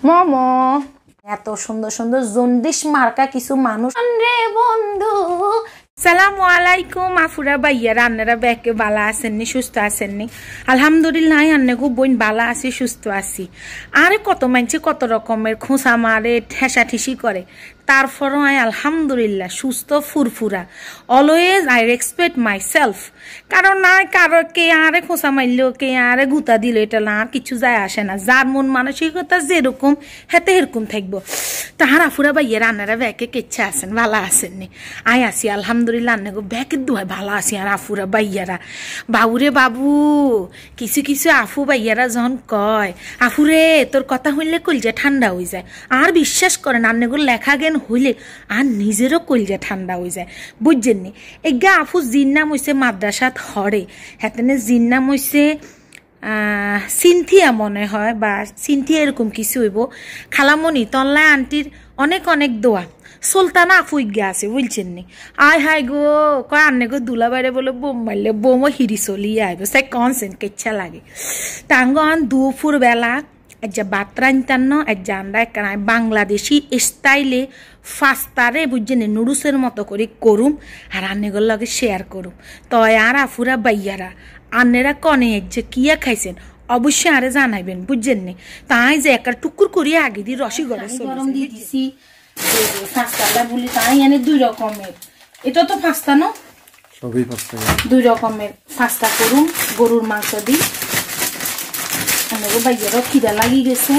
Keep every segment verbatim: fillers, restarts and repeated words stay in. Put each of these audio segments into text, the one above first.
মোমো এত সুন্দর সুন্দর জন্ডিস মার্কা কিছু মানুষ রে বন্ধু। সালামু আলাইকুম আফুরা ভাইয়ারা, আন্নারা ব্যাকে বালা আসেননি, সুস্থ আসেননি? আলহামদুলিল্লাহ আন্নাগো বোন বালা আছি, সুস্থ আছি। আরে কত মানছে কত রকমের খোঁচা মারে, ঠেসা ঠেসি করে, তারপরও আই আলহামদুলিল্লাহ সুস্থ ফুরফুরা। Always I respect myself. কারণ না কারো কে আরে খোঁচা মারলো, কে আরে গুতা দিল, এটা না আর কিছু যায় আসে না। যার মন মানসিকতা যেরকম হেতে এরকম থাকবো। তাহার আফুরা ভাইয়ারা আন্নারা ব্যাকে কেচ্ছা আসেন, ভালো আসেননি? আই আসি আলহামদুলিল্লাহ আন্নাগো ব্যাকের দোয়ায় ভালো আসি। আর আফুরা ভাইয়ারা বাবুরে বাবু, কিছু কিছু আফু ভাইয়ারা যখন কয় আফুরে তোর কথা হইলে কলজা ঠান্ডা হয়ে যায়, আর বিশ্বাস করেন আন্নাগোর লেখা জ্ঞান হইলে আর নিজেরও কলজা ঠান্ডা হয়ে যায়, বুঝছেন নি? এগা আফু জির নাম হইছে মাদ্রাসাত হরে, হেতেনে জির নাম হইছে সিনথিয়া মনে হয়, বা সিনথিয়া এরকম কিছু হইব। খালামণি তল্লায় আন্টির অনেক অনেক দোয়া। সুলতানা আফুই গা আছে, বুঝছেন নি? আয় হাই গো কয় আন্নে গো দুলা বাইরে বলে বোম মারলে বোমও হিরি চলিয়ে আইব, সে কনসেন্ট কেচ্ছা লাগে। টাঙ্গ আন দুপুর বেলা যা বাতরাইতান্ন যা আমরা একটা বাংলাদেশি স্টাইলে ফাস্তারে বুঝছেন নুডলসের মতো করে করুম, আর আন্নেগুলোর লগে শেয়ার করুম। তয় আর আফুরা বাইয়ারা আন্নেরা কনে যে কিয়া খাইছেন অবশ্যই আরে জানাইবেন, বুঝছেন নি? তাই যে একটা টুকুর করিয়ে আগে দিয়ে রসি গরম গরম দিয়ে দিছি ফাস্তাটা বলি, তাই এনে দুই রকমের। এটা তো ফাস্তা না, সবই ফাস্তা, দুই রকমের ফাস্তা করুম গরুর মাংস দিই। আমাকে বাইরেও খিদা লাগি গেছে,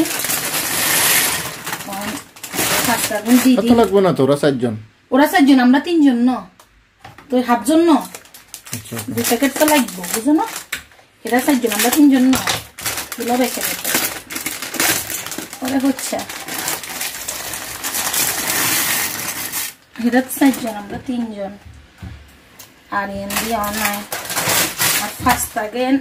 ফাস্তা গুন দি দি লাগবে না। তো ওরা চারজন, ওরা চারজন আমরা তিনজন না, তো হাফজন না, আচ্ছা দুই প্যাকেট তো লাগবে, বুঝো না? এরা চারজন আমরা তিনজন না, দিলো বেঁচে গেছে ওরা হচ্ছে এরা চারজন আমরা তিনজন। আর এন দিয়ে অনায় আর ফাস্তা গেন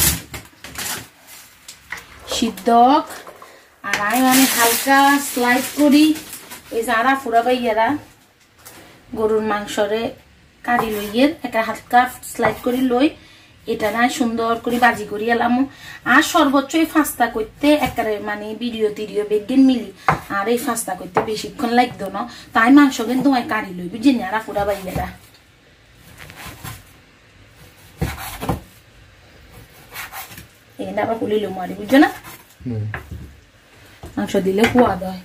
সিদ্ধ, আর আমি মানে হালকা স্লাইড করি। এই যে আরা ফুরা বাইয়ারা গরুর মাংসরে কারি লইয়ের একটা হালকা স্লাইড করি লই, এটা না সুন্দর করে বাজি করি এলাম। আর সর্বোচ্চ এই ফাস্তা করতে একেবারে মানে ভিডিও টিডিও বেগেন মিলি, আর এই ফাস্তা করতে বেশিক্ষণ লাগতো না, তাই মাংস কিন্তু তোমায় কারি লই, বুঝলি? আরা ফুরা বাইয়ারা আবার কুলিল মারি, বুঝছো না? মাংস দিলে কুয়াদ হয়।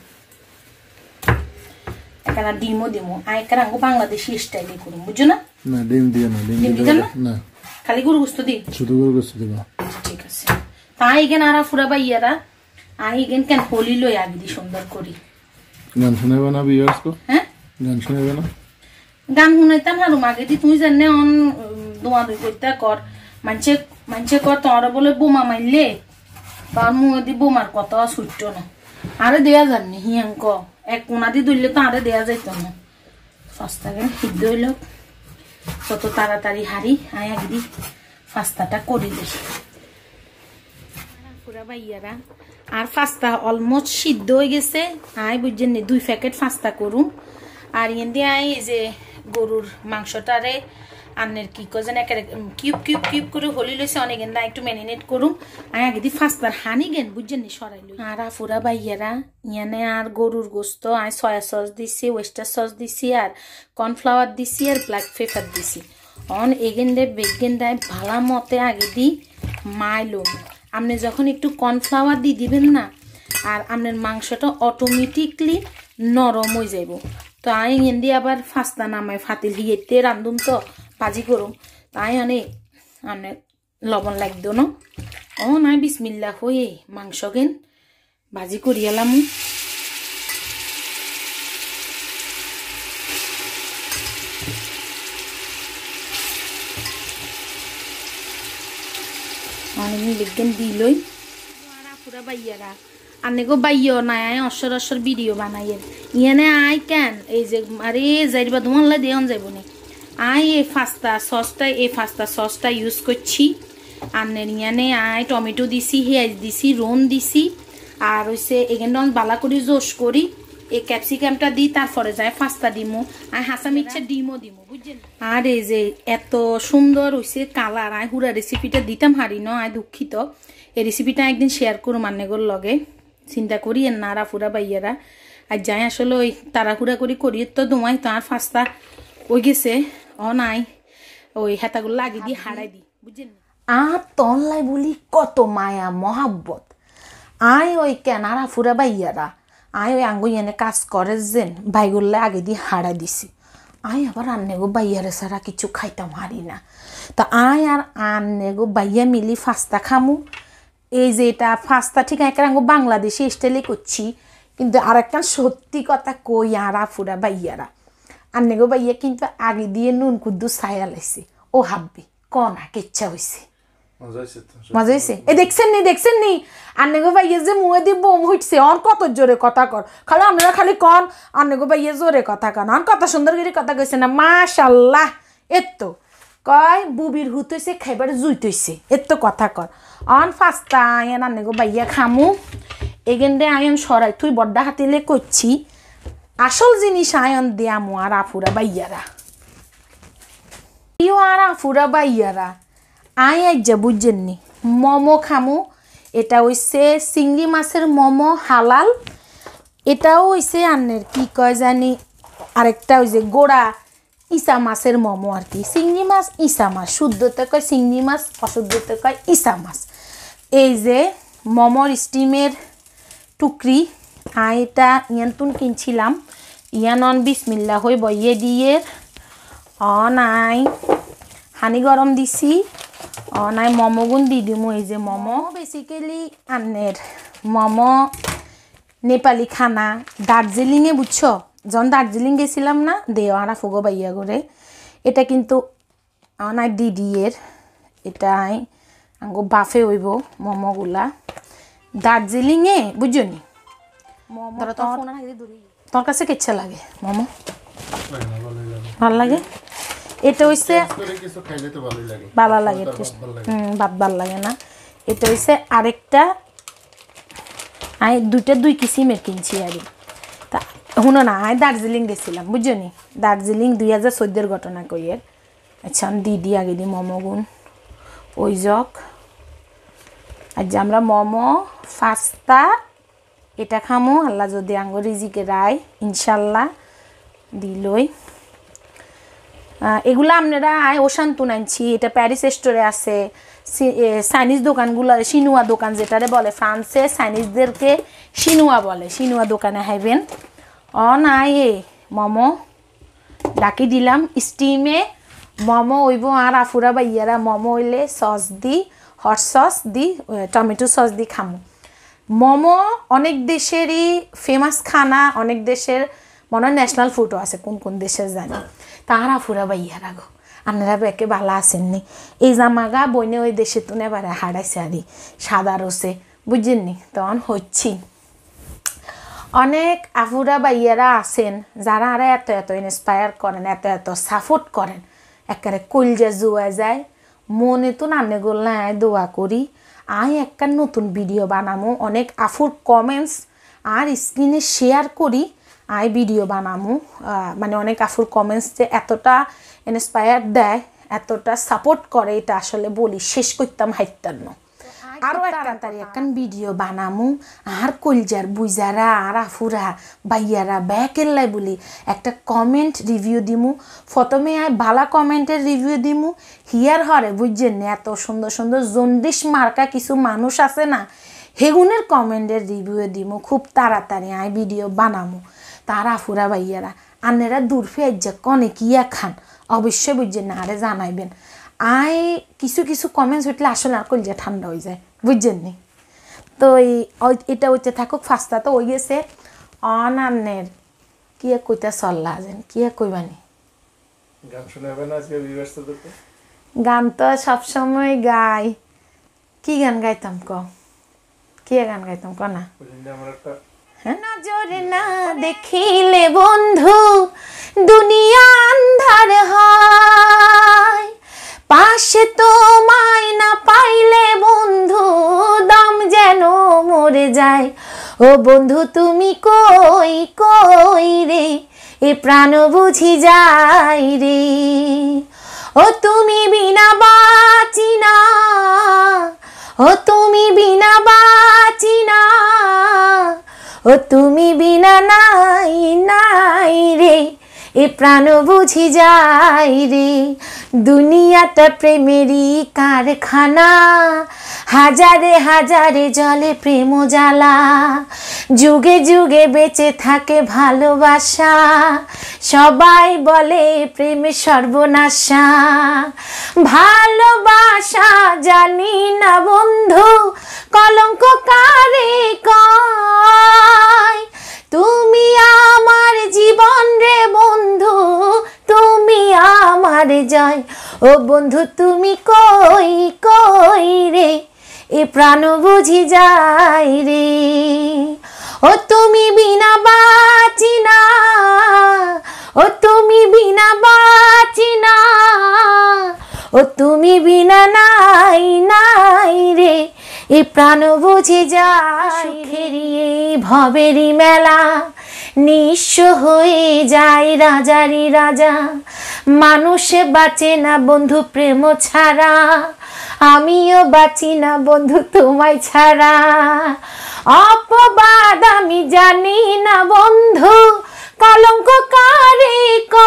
এখানে ডিমও দিমো, আর এখানে বাংলাদেশি স্টাইলে করুন, বুঝছো না? না ডিম দিও না, ডিম দিও না, খালি গরু গোস্ত দিই, শুধু গরু গোস্ত দিব। ঠিক আছে। তাই এখানে আরা ফুরা বাইয়ারা আই এখানে কেন হোলি লই আগে দি সুন্দর করি। গান শুনাইবে না ভিউয়ার্স কো? হ্যাঁ গান শুনাইবে না? গান শুনাইতাম হারুম আগে দি, তুই জানে অন দোয়া দুই করতে কর। মানছে মানছে কর তোরা বলে বোমা মারলে তার মুখে দি বোমার কথা ছুটত না, আরে দেয়া যাননি হিয়াঙ্ক এক কোনা দি ধরলে তো আরে দেয়া যাইত না। ফাস্তাকে সিদ্ধ হইল তত তাড়াতাড়ি হারি আয় আগে দি ফাস্তাটা করে দিই। পুরা ভাইয়ারা আর ফাস্তা অলমোস্ট সিদ্ধ হয়ে গেছে, আয় বুঝছেন নি দুই প্যাকেট ফাস্তা করুম। আর ইয়ে দিয়ে আয় এই যে গরুর মাংসটারে আন্নের কি করেন একেবারে কিউব কিউব কিউব করে হলি লইছে, অনেক না একটু ম্যারিনেট করুম। আমি আগে দি ফাস্তার হানি গেন, বুঝছেন নি? সরাই লই। আর আফুরা বাইয়ারা ইয়ানে আর গরুর গোস্ত আই সয়া সস দিছি, ওয়েস্টার সস দিছি, আর কর্নফ্লাওয়ার দিছি, আর ব্ল্যাক পেপার দিছি। অন এগেন্ডে বেগেন্ডায় ভালা মতে আগে দি মাইলুম। আপনি যখন একটু কর্নফ্লাওয়ার দিয়ে দিবেন না, আর আপনার মাংসটা অটোমেটিকলি নরম হয়ে যাইব। তো আই এন দিয়ে আবার ফাস্তা নামায় ফাতিল হিয়েতে রান্ধুম, তো ভাজি করুম, তাই অনেক অনেক লবণ লাগতো না। ও নাই বিসমিল্লা হয়ে মাংস গেন ভাজি করি এলাম। অনেক বিজ্ঞান দিলই। আর আপুরা বাইয়ারা আনেগো বাইও নাই আয় অসর অসর ভিডিও বানাইয়ের ইয়ানে আই কেন এই যে আরে যাইবা তোমার দেওয়ান যাইব নি। আই এই ফাস্তা সসটা এই ফাস্তা সসটা ইউজ করছি। আনের ইয়ানে আই টমেটো দিছি, পেঁয়াজ দিছি, রোন দিছি, আর হইছে এখানে বালা করে জোশ করি এই ক্যাপসিকামটা দিই, তারপরে যায় ফাস্তা দিমু, আর হাসা মির্চা ডিমও দিমু, বুঝছেন? আর এই যে এত সুন্দর হইছে কালার, আই হুরা রেসিপিটা দিতাম হারি ন, আই দুঃখিত। এই রেসিপিটা একদিন শেয়ার করুম আন্নেগোর লগে, চিন্তা করি না আফুরা ভাইয়ারা আর যাই আসলে ওই তাড়াহুড়া করি করি তো দোমাই তার ফাস্তা ওই গেছে ও নাই ওই হেতাগুলো লাগিয়ে দিয়ে হারাই দিই বুঝছেন আর তনলাই বলি কত মায়া মহাব্বত আয় ওই কেনারা ফুরা বাইয়ারা আয় ওই আঙ্গুই এনে কাজ করে যেন বাইগুলো আগে দিয়ে হারাই দিছি আয় আবার আন্নে গো বাইয়ারে ছাড়া কিছু খাইতাম হারি না তা আয় আর আন্নে গো বাইয়া মিলি ফাস্তা খামু এই যে এটা ফাস্তা ঠিক একটা আঙ্গো বাংলাদেশি স্টাইলে করছি কিন্তু আর একটা সত্যি কথা কই আর ফুরা বাইয়ারা আন্নে গো বাইয়া কিন্তু আগে দিয়ে নুন কুদ্দু ছায়া লাইছে ও হাব্বি কনা কেচ্ছা হয়েছে মজা হয়েছে এ দেখছেন নি দেখছেন নি আন্নেগো ভাইয়ে যে মুয়ে দিয়ে বোম হইছে অন কত জোরে কথা কর খালি আপনারা খালি কন আন্নেগো ভাইয়ে জোরে কথা কন অন কত সুন্দর করে কথা কইছে না মাশাল্লাহ এত কয় বুবির হুত হইছে খাইবার জুইত হইছে এত কথা কর অন ফাস্তা আয়ন আন্নেগো ভাইয়া খামু এগেন্ডে আয়ন সরাই তুই বড্ডা হাতিলে করছি আসল জিনিস আয়ন দেয়ামু আর আফুরা বাইয়ারা ইও আর আফুরা বাইয়ারা আই আজ্জা বুঝছেননি মোমো খামু এটা হইছে চিংড়ি মাছের মোমো হালাল এটাও হইছে আন্নের কি কয় জানি আরেকটা ওই যে গোড়া ইসা মাছের মোমো আর কি চিংড়ি মাছ ইসা মাছ শুদ্ধতে কয় চিংড়ি মাছ অশুদ্ধতে কয় ইসা মাছ এই যে মোমোর স্টিমের টুকরি আই এটা ইয়ান্তুন কিনছিলাম ইয়ান অন বিসমিল্লা হই বইয়ে দিয়ে অন আই হানি গরম দিছি ও নাই মোমো গুণ দি দিমু এই যে মোমো বেসিক্যালি আন্নের মোমো নেপালি খানা দার্জিলিংয়ে বুঝছো যখন দার্জিলিং গেছিলাম না দেওয়ারা ফুগো বাইয়া করে এটা কিন্তু নাই দিদিয়ের এটাই আঙ্গো বাফে হইব মোমোগুলা দার্জিলিংয়ে বুঝছো নি তোর কাছে কেচ্ছা লাগে মোমো ভাল লাগে এটা হইছে ভালো লাগে হুম ভাত ভাল লাগে না এটা হইছে আরেকটা আই দুইটা দুই কিসিমের কিনছি আর তা শুনো না আই দার্জিলিং গেছিলাম বুঝছো নি দার্জিলিং দুই হাজার চোদ্দের ঘটনা কইয়ের আচ্ছা দিদি আগে দি মোমো গুণ ওই জক আজ আমরা মোমো ফাস্তা এটা খামো আল্লাহ যদি আঙ্গো রিজিকে রায় ইনশাল্লাহ দিলই এগুলো আপনারা আয় ওশান্তু আনছি এটা প্যারিস স্টোরে আছে চাইনিজ দোকানগুলো সিনুয়া দোকান যেটারে বলে ফ্রান্সে চাইনিজদেরকে সিনুয়া বলে সিনুয়া দোকানে হাইবেন অন আয়ে মোমো ডাকি দিলাম স্টিমে মোমো হইব আর আফুরা বাইয়ারা মোমো হইলে সস দি হট সস দি টমেটো সস দি খামো মোমো অনেক দেশেরই ফেমাস খানা অনেক দেশের মনে হয় ন্যাশনাল ফুডও আছে কোন কোন দেশের জানি তাহারা আফুরা বাইয়ারা গো আপনারা বেকে ভালো আসেননি এই জামাগা বইনে ওই দেশে তো নেবারে হারাইছে আরি সাদা রসে বুঝছেননি তখন হচ্ছি অনেক আফুরা বাইয়ারা আছেন যারা আরা এত এত ইন্সপায়ার করেন এত এত সাপোর্ট করেন একেবারে কলজা জোয়া যায় মনে তো নানে গোল্লা দোয়া করি আই একটা নতুন ভিডিও বানামো অনেক আফুর কমেন্টস আর স্ক্রিনে শেয়ার করি আই ভিডিও বানামো মানে অনেক আফুর কমেন্টস যে এতটা ইন্সপায়ার দেয় এতটা সাপোর্ট করে এটা আসলে বলি শেষ করতাম হাইতার না আরও তাড়াতাড়ি একটা ভিডিও বানামু আর কলজার বুইজারা আর আফুরা বাইয়ারা ব্যাকেল্লাই বলি একটা কমেন্ট রিভিউ দিমু প্রথমে আয় ভালা কমেন্টের রিভিউ দিমু হিয়ার হরে বুঝছেন না এত সুন্দর সুন্দর জন্ডিস মার্কা কিছু মানুষ আছে না হেগুনের কমেন্টের রিভিউ দিমু খুব তাড়াতাড়ি আয় ভিডিও বানামু তারা আফুরা বাইয়ারা আনেরা দূর ফেজ্জা কনে কিয়া খান অবশ্যই বুঝছেন না আরে জানাইবেন আই কিছু কিছু কমেন্টস উঠলে আসলে আর কলজা ঠান্ডা হয়ে যায় বুঝছেন নি তো এটা হইতে থাকুক ফাস্তা তো হয়ে গেছে অন আন্নের কি কইতা চল্লা যেন কি কইবানি গান তো সবসময় গাই কি গান গাইতাম ক কি গান গাইতাম ক না নজরে না দেখিলে বন্ধু দুনিয়া আন্ধার হয় পাশে তোমায় না পাইলে বন্ধু দম যেন মরে যায় ও বন্ধু তুমি কই কই রে এ প্রাণ বুঝি যায় রে ও তুমি বিনা বাঁচি না ও তুমি বিনা বাঁচি না ও তুমি বিনা নাই নাই রে এ প্রাণ বুঝি যায় রে দুনিয়াটা প্রেমেরই কারখানা হাজারে হাজারে জলে প্রেম জ্বালা যুগে যুগে বেঁচে থাকে ভালোবাসা সবাই বলে প্রেমে সর্বনাশা ভালোবাসা জানি না বন্ধু কলঙ্ক কারে কয় তুমি আমার জীবন রে বন্ধু তুমি আমার জয় ও বন্ধু তুমি কই কই রে এ প্রাণ বুঝি যায় রে ও তুমি বিনা বাঁচি না ও তুমি বিনা বাঁচি না ও তুমি বিনা নাই নাই রে এ প্রাণ বুঝি যায় সুখেরই ভবেরই মেলা নিঃস্ব হয়ে যায় রাজারি রাজা মানুষে বাঁচে না বন্ধু প্রেম ছাড়া আমিও বাঁচি না বন্ধু তোমায় ছাড়া অপবাদ আমি জানি না বন্ধু কলঙ্ক কারে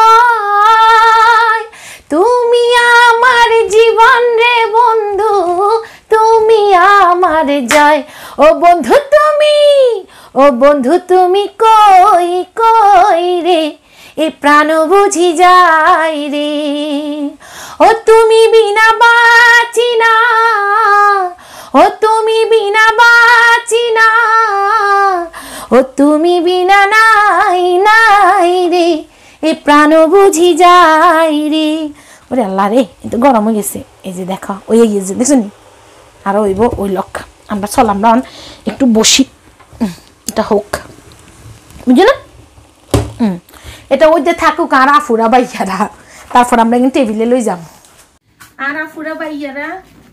কয় তুমি আমার জীবন রে বন্ধু তুমি আমার জয় ও বন্ধু তুমি ও বন্ধু তুমি কই কই রে এ প্রাণ বুঝি যায় রে ও তুমি বিনা বাঁচি না ও তুমি বিনা বাঁচি না ও তুমি বিনা নাই নাই রে এ প্রাণ বুঝি যায় রে ওরে আল্লাহ রে এটা গরম হয়ে গেছে এই যে দেখো ওই গিয়েছে দেখছো নি আর ওইব ওই লক আমরা চল আমরা একটু বসি এটা হোক বুঝছো না হুম এটা ওই যে থাকুক আর আফুরা বাইয়ারা তারপর আমরা কিন্তু টেবিলে লই যাব আর আফুরা বাইয়ারা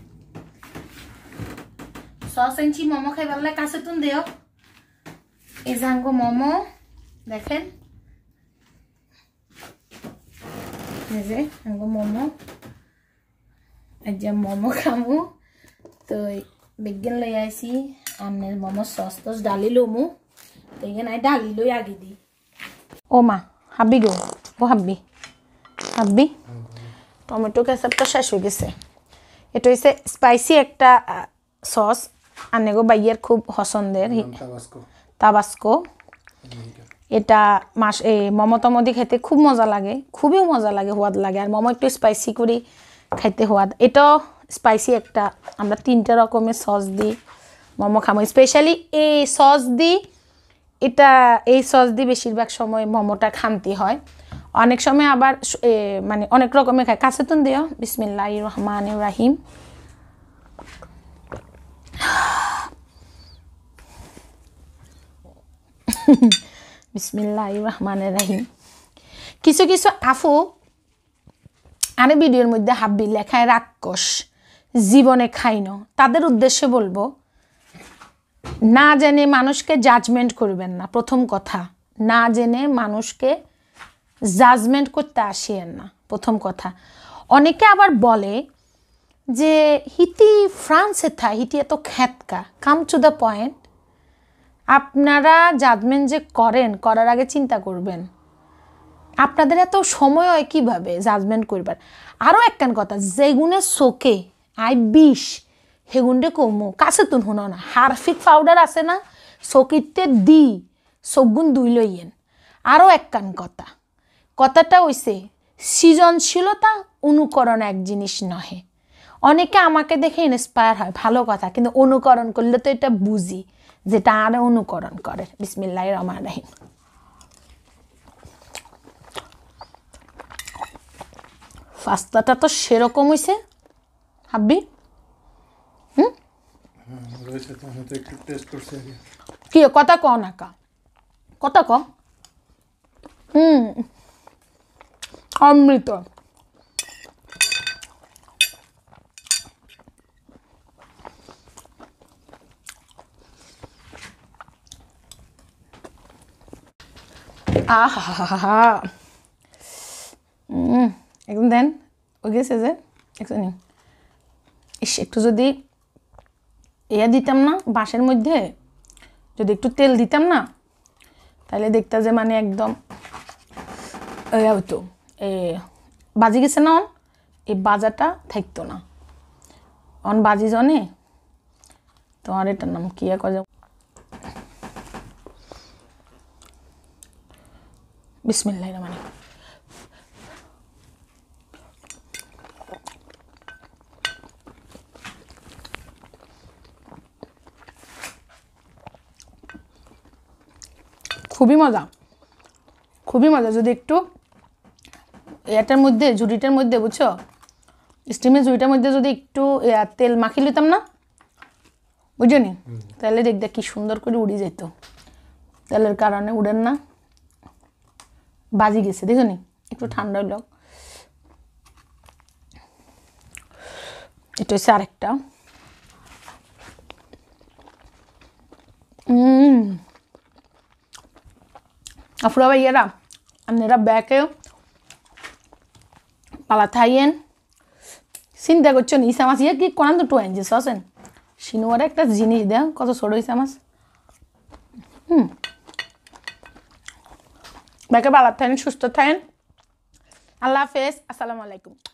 সস ইঞ্চি মোমো খাইবার লাগে কাছে তুন দেও এই জাঙ্গো মোমো দেখেন এই যে জাঙ্গো মোমো এই যে মোমো খামু তো বিজ্ঞান লই আইছি আন্নের মোমো সস টস ডালি লমু তো এখানে ডালি লই আগে দি ও মা হাবি গো ও হাবি হাবি টমেটো কেচাপটা শেষ হয়ে গেছে এটা হচ্ছে স্পাইসি একটা সস আন্নেগো বাইয়ের খুব পছন্দের তাবাস্কো এটা মাস এই মোমো টমো দিয়ে খেতে খুব মজা লাগে খুবই মজা লাগে সোয়াদ লাগে আর মোমো একটু স্পাইসি করে খাইতে সোয়াদ এটাও স্পাইসি একটা আমরা তিনটা রকমের সস দিই মোমো খামো স্পেশালি এই সস দিই এটা এই সস দিয়ে বেশিরভাগ সময় মোমোটা খানতি হয় অনেক সময় আবার মানে অনেক রকমের খায় কাছে তুন দিও বিসমিল্লাহির রহমানির রহিম বিসমিল্লাহির রহমানির রহিম কিছু কিছু আফু আরে ভিডিওর মধ্যে হাব্বি লেখায় রাক্ষস জীবনে খাইনো তাদের উদ্দেশ্যে বলবো না জেনে মানুষকে জাজমেন্ট করবেন না প্রথম কথা না জেনে মানুষকে জাজমেন্ট করতে আসিয়েন না প্রথম কথা অনেকে আবার বলে যে হিতি ফ্রান্সে থা হিতি এত খ্যাতকা কাম টু দ্য পয়েন্ট আপনারা জাজমেন্ট যে করেন করার আগে চিন্তা করবেন আপনাদের এত সময় হয় কীভাবে জাজমেন্ট করবার আরও একখান কথা যেগুনে চোখে আই বিষ হেগুন্ডে কমো কাছে তুন শুনো না হারফিক পাউডার আছে না চকিতে দি চোখগুণ দুই লইয়েন আরও একখান কথা কথাটা হইছে সৃজনশীলতা অনুকরণ এক জিনিস নহে অনেকে আমাকে দেখে ইন্সপায়ার হয় ভালো কথা কিন্তু অনুকরণ করলে তো এটা বুঝি যেটা আরও অনুকরণ করে বিসমিল্লাহির রহমানির রহিম পাস্তাটা তো সেরকম হইছে হাব্বি হুম কি কথা ক না কা কথা ক হুম অমৃত আহা হুম একদম দেন ও গেছে যে একদম ইস একটু যদি ইয়া দিতাম না বাঁশের মধ্যে যদি একটু তেল দিতাম না তাহলে দেখতে যে মানে একদম হইতো এ বাজি গেছে না এই বাজাটা থাকতো না অন বাজি জনে তোমার এটার নাম কি কয় বিসমিল্লাহির রহমানির রহিম খুবই মজা খুবই মজা যদি একটু এটার মধ্যে ঝুড়িটার মধ্যে বুঝছো স্টিমের ঝুড়িটার মধ্যে যদি একটু তেল মাখিয়ে নিতাম না বুঝছো নি তাহলে দেখ দেখ কি সুন্দর করে উড়ে যেত তেলের কারণে উড়েন না বাজি গেছে দেখো নি একটু ঠান্ডা হলো এটা হচ্ছে আরেকটা হুম আফরা ভাইয়ারা আপনারা ব্যাকে পালা থাইয়েন চিন্তা করছেন ইসা মাছ ইয়ে কি কোন দুটো এনজিস আছেন সিনুয়ার একটা জিনিস দেন কত ছোট ইসা মাছ হুম ব্যাকে পালা থাইন সুস্থ থাইন আল্লাহ হাফেজ আসসালামু আলাইকুম